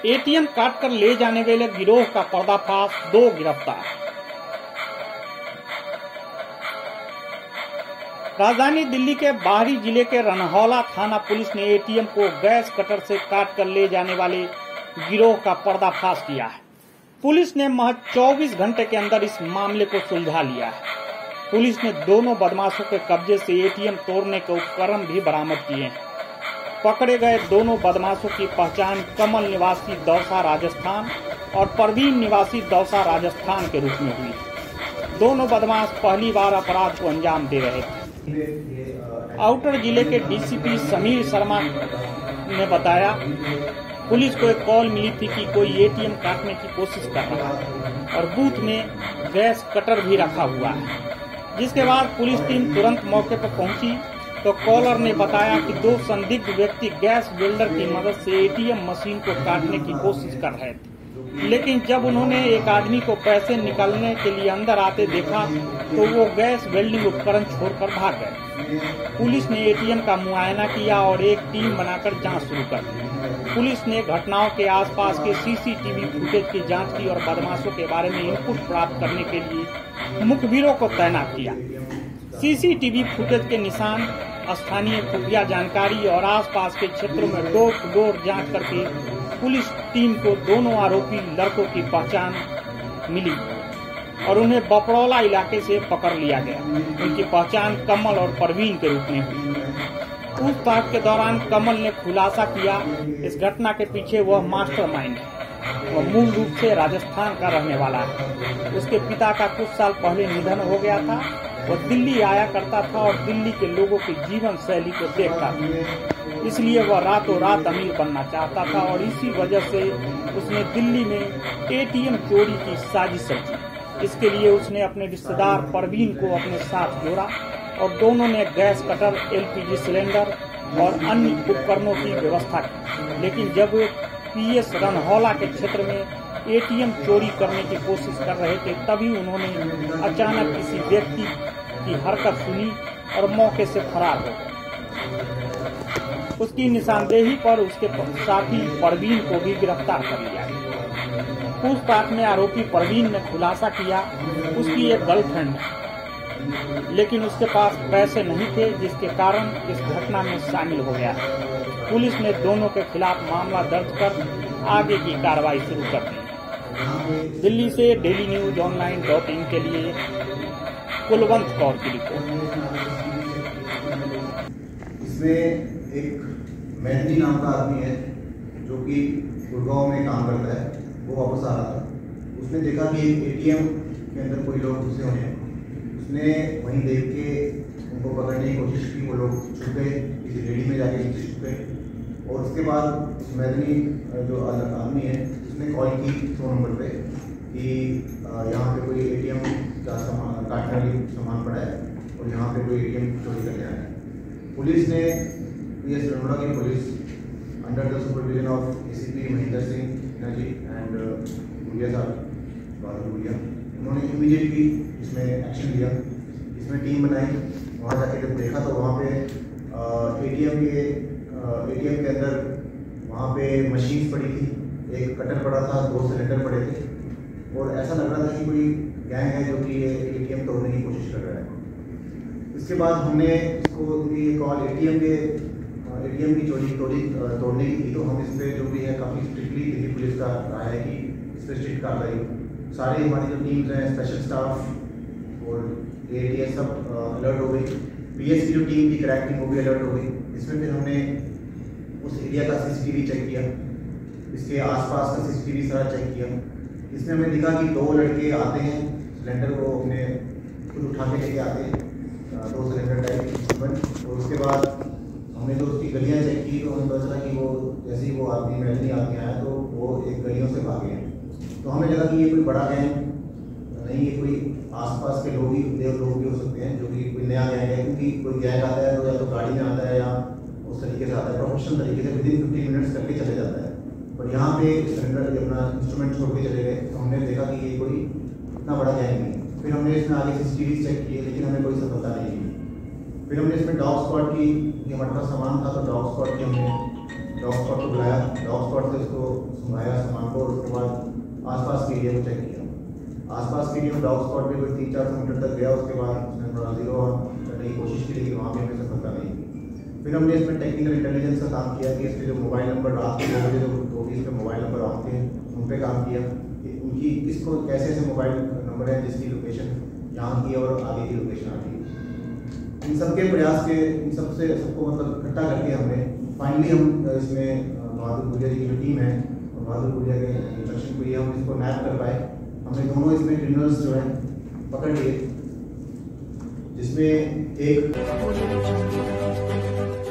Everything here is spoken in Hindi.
एटीएम काट कर ले जाने वाले गिरोह का पर्दाफाश, 2 गिरफ्तार। राजधानी दिल्ली के बाहरी जिले के रनहौला थाना पुलिस ने एटीएम को गैस कटर से काट कर ले जाने वाले गिरोह का पर्दाफाश किया है। पुलिस ने महज 24 घंटे के अंदर इस मामले को सुलझा लिया है। पुलिस ने दोनों बदमाशों के कब्जे से एटीएम तोड़ने के उपकरण भी बरामद किए हैं। पकड़े गए दोनों बदमाशों की पहचान कमल निवासी दौसा राजस्थान और परवीन निवासी दौसा राजस्थान के रूप में हुई। दोनों बदमाश पहली बार अपराध को अंजाम दे रहे थे। आउटर जिले के डीसीपी समीर शर्मा ने बताया, पुलिस को एक कॉल मिली थी कि कोई एटीएम काटने की कोशिश कर रहा है और बूथ में गैस कटर भी रखा हुआ है। जिसके बाद पुलिस टीम तुरंत मौके पर पहुंची तो कॉलर ने बताया कि 2 संदिग्ध व्यक्ति गैस वेल्डर की मदद से एटीएम मशीन को काटने की कोशिश कर रहे थे, लेकिन जब उन्होंने एक आदमी को पैसे निकालने के लिए अंदर आते देखा तो वो गैस वेल्डिंग उपकरण छोड़कर भाग गए। पुलिस ने एटीएम का मुआयना किया और एक टीम बनाकर जांच शुरू कर दी। पुलिस ने घटनाओं के आसपास के सीसीटीवी फुटेज की जांच की और बदमाशों के बारे में इनपुट प्राप्त करने के लिए मुखबिरों को तैनात किया। सीसीटीवी फुटेज के निशान, स्थानीय खुफिया जानकारी और आसपास के क्षेत्रों में डोर टू डोर जांच करके पुलिस टीम को दोनों आरोपी लड़कों की पहचान मिली और उन्हें बपरौला इलाके से पकड़ लिया गया। उनकी पहचान कमल और परवीन के रूप में हुई। पूछताछ के दौरान कमल ने खुलासा किया, इस घटना के पीछे वह मास्टरमाइंड है। वह मूल रूप से राजस्थान का रहने वाला है। उसके पिता का कुछ साल पहले निधन हो गया था। वह दिल्ली आया करता था और दिल्ली के लोगों की जीवन शैली को देखता था, इसलिए वह रातों रात अमीर बनना चाहता था और इसी वजह से उसने दिल्ली में एटीएम चोरी की साजिश रची। इसके लिए उसने अपने रिश्तेदार परवीन को अपने साथ जोड़ा और दोनों ने गैस कटर, एलपीजी सिलेंडर और अन्य उपकरणों की व्यवस्था की। लेकिन जब वे पीएस रनहौला के क्षेत्र में एटीएम चोरी करने की कोशिश कर रहे थे, तभी उन्होंने अचानक किसी व्यक्ति की हरकत सुनी और मौके से फरार हो गए। उसकी निशानदेही पर उसके साथी परवीन को भी गिरफ्तार कर लिया गया। पूछताछ में आरोपी परवीन ने खुलासा किया, उसकी एक गर्लफ्रेंड है, लेकिन उसके पास पैसे नहीं थे, जिसके कारण इस घटना में शामिल हो गया। पुलिस ने दोनों के खिलाफ मामला दर्ज कर आगे की कार्रवाई शुरू कर दी। दिल्ली से डेली न्यूज online.in के लिए कुलवंत कौर की रिपोर्ट। इसमें एक मेहंदी नाम का आदमी है जो कि गुड़गांव में काम करता है। वो वापस आ रहा था, उसने देखा कि एटीएम के अंदर कोई लोग घुसे हुए हैं। उसने वहीं देख के उनको पकड़ने की कोशिश की। वो लोग छुप गए, किसी रेडी में जाके नीचे छुप गए और उसके बाद उस मेहंदी जो आदमी है उसने कॉल की 100 नंबर पे कि यहाँ पे कोई एटीएम का सामान काटने वाली सामान पड़ा है और यहाँ पे कोई एटीएम चोरी करने आया है। पुलिस ने पीएस रनहौला की पुलिस under the supervision of ACP Mahendra Singh ji and Gudiya साहब गुड़िया, उन्होंने इमीडिएटली इसमें एक्शन लिया। इसमें टीम बनाई, वहाँ जाके जब देखा तो वहाँ पे एटीएम के अंदर वहाँ पे मशीन पड़ी थी, एक कटर पड़ा था, 2 सिलेंडर पड़े थे और ऐसा लग रहा था कि कोई गैंग है जो कि ये एटीएम तोड़ने की कोशिश कर रहा है। इसके बाद हमने इसको ये कॉल एटीएम की चोरी तोड़ने की थी, तो हम इस पर जो भी है काफ़ी स्ट्रिक्टली दिल्ली पुलिस का राय है कि इस पर स्ट्रिक्ट कार्रवाई। सारी हमारी जो टीम्स हैं, स्पेशल स्टाफ और एटीएस सब अलर्ट हो गई। पीएस की जो टीम थी क्रैक टीम वो भी अलर्ट हो गई। इसमें फिर हमने उस एरिया का सीसीटीवी चेक किया, इसके आसपास का सीसीटीवी सारा चेक किया। इसमें हमें दिखा कि 2 लड़के आते हैं, सिलेंडर को अपने खुद उठा के लेके आते हैं, 2 सिलेंडर टाइप। और उसके बाद हमने जो उसकी गलियाँ चेक की तो हमें पता चला कि वो जैसे ही वो आदमी महल आके आया तो वो एक गलियों से भागे हैं। तो हमें लगा कि ये कोई बड़ा गैंग नहीं, ये कोई आसपास के लोग भी हो सकते हैं जो कि कोई नया गैंग है। क्योंकि कोई गैंग आता है तो या तो गाड़ी में आता है या उस तरीके से आता है, प्रोफेशनल तरीके से विदिन 15 मिनट्स करके चले जाता है। पर यहाँ पे सिलेंडर अपना इंस्ट्रूमेंट छोड़ के चले गए तो हमने देखा कि ये कोई इतना बड़ा गैंग नहीं। फिर हमने इसमें आगे सीसीटीवी चेक किए, लेकिन हमें कोई सफलता नहीं मिली। फिर हमने इसमें डॉग स्क्वाड की, ये हमारे पास सामान था तो डॉग स्क्वाड की हमने डॉग स्पॉट को बुलाया, डॉग स्पॉट से उसको सुनाया सामान को, और उसके बाद आसपास के एरिया को चेक किया। आसपास के एरिया में डॉग स्पॉट पे कोई 300-400 मीटर तक गया, उसके बाद उसने थोड़ा जीरो करने की कोशिश की, लेकिन वहाँ पे हमें सफलता नहीं मिली। फिर हमने इसमें टेक्निकल इंटेलिजेंस का काम किया कि इसके जो मोबाइल नंबर रात के 2 बजे जो 2:20 पे मोबाइल नंबर ऑन थे, उन पर काम किया कि उनकी किसको कैसे ऐसे मोबाइल नंबर है जिसकी लोकेशन यहाँ की और आगे की लोकेशन आती है। इन सब के प्रयास के, इन सब से सबको मतलब इकट्ठा करके हमने फाइनली हम इसमें बहादुर पुलिया जी की जो टीम है और बहादुर पुलिया के इंस्ट्रक्शन पर हम इसको नैप कर पाए। हमने दोनों इसमें क्रिमिनल्स जो है पकड़ लिए, जिसमें एक